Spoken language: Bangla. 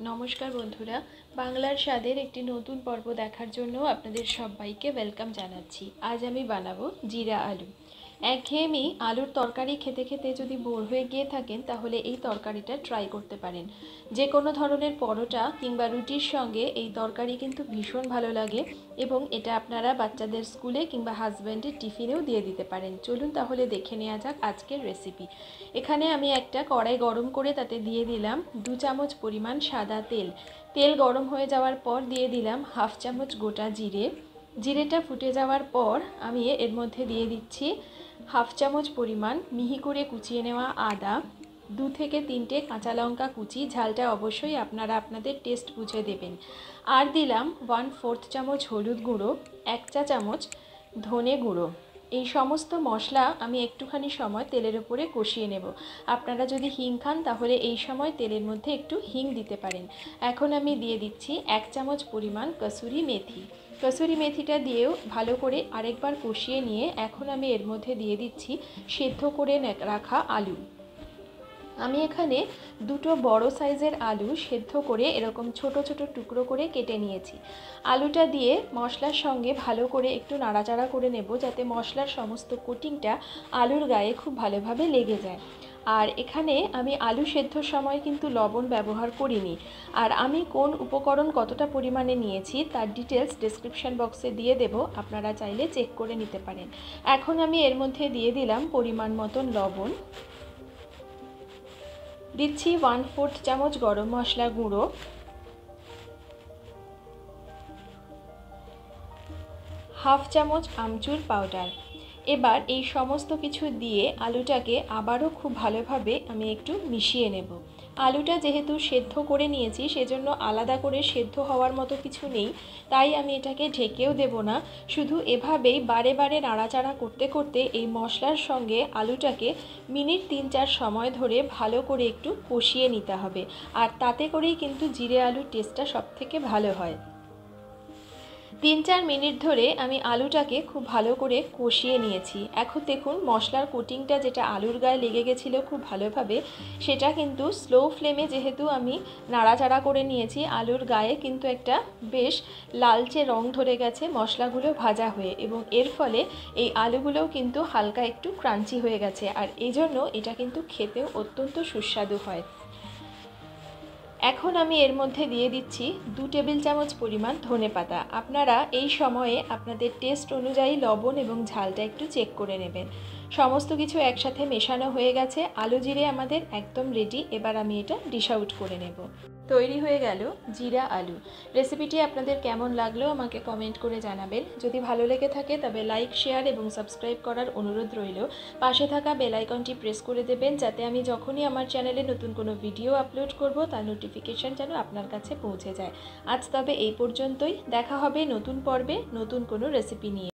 নমস্কার বন্ধুরা, বাংলার স্বাদের একটি নতুন পর্ব দেখার জন্য আপনাদের সবাইকে ওয়েলকাম জানাচ্ছি। আজ আমি বানাবো জিরা আলু। একঘেয়েমি আলুর তরকারি খেতে খেতে যদি বোর হয়ে গিয়ে থাকেন তাহলে এই তরকারিটা ট্রাই করতে পারেন। যে কোনো ধরনের পরোটা কিংবা রুটির সঙ্গে এই তরকারি কিন্তু ভীষণ ভালো লাগে এবং এটা আপনারা বাচ্চাদের স্কুলে কিংবা হাজব্যান্ডের টিফিনেও দিয়ে দিতে পারেন। চলুন তাহলে দেখে নেওয়া যাক আজকের রেসিপি। এখানে আমি একটা কড়াই গরম করে তাতে দিয়ে দিলাম 2 চামচ পরিমাণ সাদা তেল। তেল গরম হয়ে যাওয়ার পর দিয়ে দিলাম হাফ চামচ গোটা জিরে। জিরেটা ফুটে যাওয়ার পর আমি এর মধ্যে দিয়ে দিচ্ছি হাফ চামচ পরিমাণ মিহি করে কুচিয়ে নেওয়া আদা, 2 থেকে 3টে কাঁচা লঙ্কা কুচি, ঝালটা অবশ্যই আপনারা আপনাদের টেস্ট বুঝে দেবেন। আর দিলাম 1/4 চামচ হলুদ গুঁড়ো, 1 চা চামচ ধনে গুঁড়ো। এই সমস্ত মশলা আমি একটুখানি সময় তেলের উপরে কষিয়ে নেব। আপনারা যদি হিং খান তাহলে এই সময় তেলের মধ্যে একটু হিং দিতে পারেন। এখন আমি দিয়ে দিচ্ছি 1 চামচ পরিমাণ কসুরি মেথি। কসুরি মেথিটা দিয়েও ভালো করে আরেকবার কষিয়ে নিয়ে এখন আমি এর মধ্যে দিয়ে দিচ্ছি সেদ্ধ করে রাখা আলু। আমি এখানে 2টো বড় সাইজের আলু সেদ্ধ করে এরকম ছোট ছোট টুকরো করে কেটে নিয়েছি। আলুটা দিয়ে মশলার সঙ্গে ভালো করে একটু নাড়াচাড়া করে নেব যাতে মশলার সমস্ত কোটিংটা আলুর গায়ে খুব ভালোভাবে লেগে যায়। আর এখানে আমি আলু সেদ্ধর সময় কিন্তু লবণ ব্যবহার করিনি। আর আমি কোন উপকরণ কতটা পরিমাণে নিয়েছি তার ডিটেলস ডেসক্রিপশন বক্সে দিয়ে দেব, আপনারা চাইলে চেক করে নিতে পারেন। এখন আমি এর মধ্যে দিয়ে দিলাম পরিমাণ মতন লবণ, দিচ্ছি 1/4 চামচ গরম মশলা গুঁড়ো, হাফ চামচ আমচুর পাউডার। এবার এই সমস্ত কিছু দিয়ে আলুটাকে আবারও খুব ভালোভাবে আমি একটু মিশিয়ে নেব। আলুটা যেহেতু সেদ্ধ করে নিয়েছি সেজন্য আলাদা করে সেদ্ধ হওয়ার মতো কিছু নেই, তাই আমি এটাকে ঢেকেও দেব না। শুধু এভাবেই বারে বারে নাড়াচাড়া করতে করতে এই মশলার সঙ্গে আলুটাকে মিনিট 3-4 সময় ধরে ভালো করে একটু কষিয়ে নিতে হবে। আর তাতে করেই কিন্তু জিরে আলুর টেস্টটা সবথেকে ভালো হয়। 3-4 মিনিট ধরে আমি আলুটাকে খুব ভালো করে কষিয়ে নিয়েছি। এখন দেখুন মশলার কোটিংটা যেটা আলুর গায়ে লেগে গেছিলো খুব ভালোভাবে, সেটা কিন্তু স্লো ফ্লেমে যেহেতু আমি নাড়াচাড়া করে নিয়েছি, আলুর গায়ে কিন্তু একটা বেশ লালচে রং ধরে গেছে মশলাগুলো ভাজা হয়ে, এবং এর ফলে এই আলুগুলোও কিন্তু হালকা একটু ক্রাঞ্চি হয়ে গেছে। আর এই জন্য এটা কিন্তু খেতেও অত্যন্ত সুস্বাদু হয়। এখন আমি এর মধ্যে দিয়ে দিচ্ছি 2 টেবিল চামচ পরিমাণ ধনেপাতা। আপনারা এই সময়ে আপনাদের টেস্ট অনুযায়ী লবণ এবং ঝালটা একটু চেক করে নেবেন। সমস্ত কিছু একসাথে মেশানো হয়ে গেছে, আলু জিরে আমাদের একদম রেডি। এবার আমি এটা ডিশ আউট করে নেব। তৈরি হয়ে গেল জিরা আলু। রেসিপিটি আপনাদের কেমন লাগলো আমাকে কমেন্ট করে জানাবেন। যদি ভালো লেগে থাকে তবে লাইক, শেয়ার এবং সাবস্ক্রাইব করার অনুরোধ রইল। পাশে থাকা বেল আইকনটি প্রেস করে দেবেন যাতে আমি যখনই আমার চ্যানেলে নতুন কোনো ভিডিও আপলোড করব তার নোটিফিকেশন যেন আপনার কাছে পৌঁছে যায়। আজ তবে এই পর্যন্তই, দেখা হবে নতুন পর্বে নতুন কোনো রেসিপি নিয়ে।